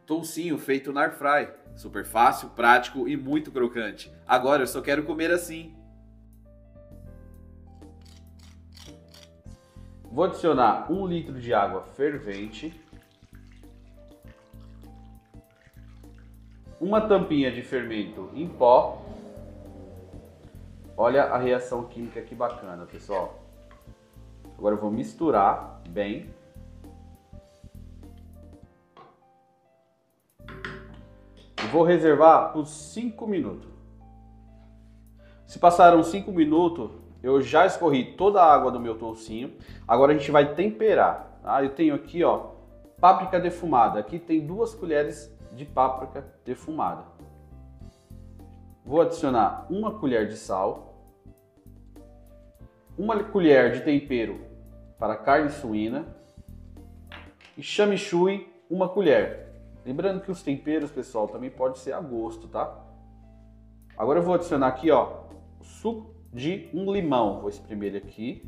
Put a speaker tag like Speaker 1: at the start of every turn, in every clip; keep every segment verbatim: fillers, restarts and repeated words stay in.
Speaker 1: toucinho feito na air fry. Super fácil, prático e muito crocante. Agora eu só quero comer assim. Vou adicionar um litro de água fervente. Uma tampinha de fermento em pó. Olha a reação química que bacana, pessoal. Agora eu vou misturar bem. E vou reservar por cinco minutos. Se passaram cinco minutos, eu já escorri toda a água do meu toucinho. Agora a gente vai temperar. Tá? Eu tenho aqui, ó, páprica defumada. Aqui tem duas colheres de páprica defumada. Vou adicionar uma colher de sal, uma colher de tempero para carne suína e chamichurri, uma colher. Lembrando que os temperos, pessoal, também pode ser a gosto, tá? Agora eu vou adicionar aqui, ó, o suco de um limão. Vou espremer ele aqui.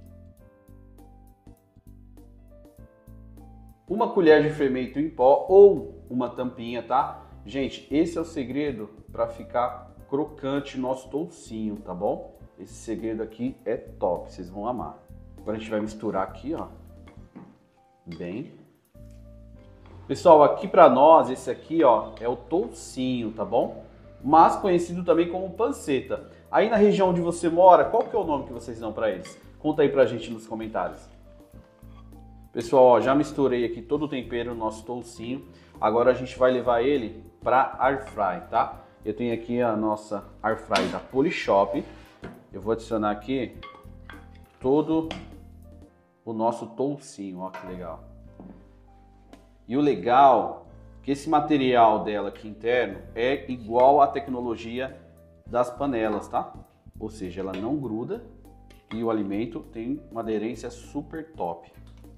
Speaker 1: Uma colher de fermento em pó ou uma tampinha, tá? Gente, esse é o segredo para ficar crocante o nosso toucinho, tá bom? Esse segredo aqui é top, vocês vão amar. Agora a gente vai misturar aqui, ó, bem. Pessoal, aqui para nós, esse aqui, ó, é o toucinho, tá bom? Mas conhecido também como panceta. Aí na região onde você mora, qual que é o nome que vocês dão para eles? Conta aí pra gente nos comentários. Pessoal, ó, já misturei aqui todo o tempero no nosso toucinho. Agora a gente vai levar ele para air fry, tá? Eu tenho aqui a nossa air fry da Polishop. Eu vou adicionar aqui todo o nosso toucinho, ó que legal. E o legal é que esse material dela aqui interno é igual à tecnologia das panelas, tá? Ou seja, ela não gruda e o alimento tem uma aderência super top.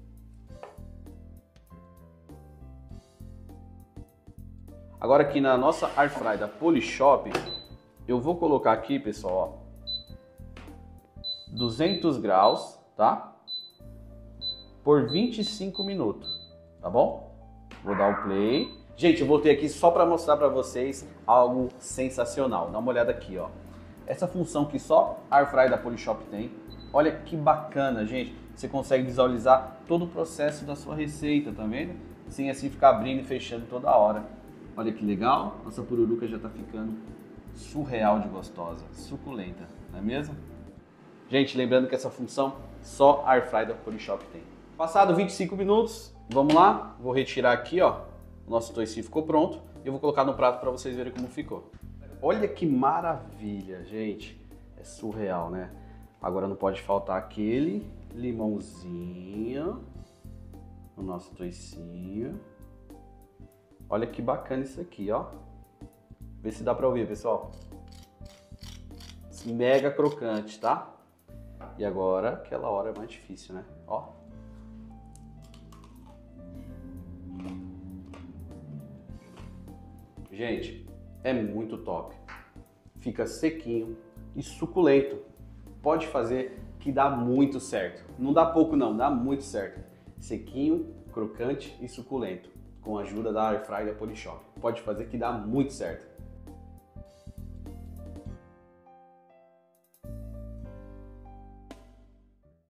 Speaker 1: Agora aqui na nossa air fry da Polishop, eu vou colocar aqui, pessoal, ó, duzentos graus, tá? Por vinte e cinco minutos, tá bom? Vou dar o play. Gente, eu voltei aqui só para mostrar para vocês algo sensacional. Dá uma olhada aqui, ó. Essa função que só a air fry da Polishop tem. Olha que bacana, gente. Você consegue visualizar todo o processo da sua receita, tá vendo? Sem assim ficar abrindo e fechando toda hora. Olha que legal, nossa pururuca já tá ficando surreal de gostosa, suculenta, não é mesmo? Gente, lembrando que essa função só a air fry da Polishop tem. Passado vinte e cinco minutos, vamos lá, vou retirar aqui, ó, o nosso toicinho ficou pronto e eu vou colocar no prato para vocês verem como ficou. Olha que maravilha, gente, é surreal, né? Agora não pode faltar aquele limãozinho no nosso toicinho. Olha que bacana isso aqui, ó. Vê se dá pra ouvir, pessoal. Mega crocante, tá? E agora, aquela hora é mais difícil, né? Ó. Gente, é muito top. Fica sequinho e suculento. Pode fazer que dá muito certo. Não dá pouco não, dá muito certo. Sequinho, crocante e suculento. Com a ajuda da air fry da Polishop. Pode fazer que dá muito certo.